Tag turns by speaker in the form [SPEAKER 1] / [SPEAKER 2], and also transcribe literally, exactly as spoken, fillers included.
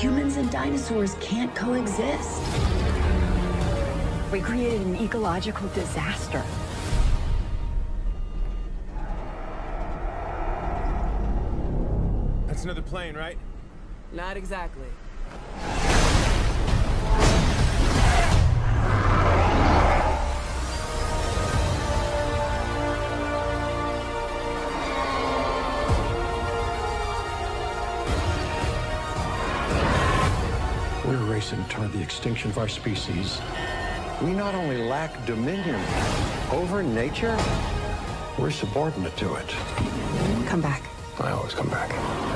[SPEAKER 1] Humans and dinosaurs can't coexist. We created an ecological disaster.
[SPEAKER 2] That's another plane, right?
[SPEAKER 3] Not exactly.
[SPEAKER 4] We're racing toward the extinction of our species. We not only lack dominion over nature, we're subordinate to it.
[SPEAKER 1] Come back.
[SPEAKER 4] I always come back.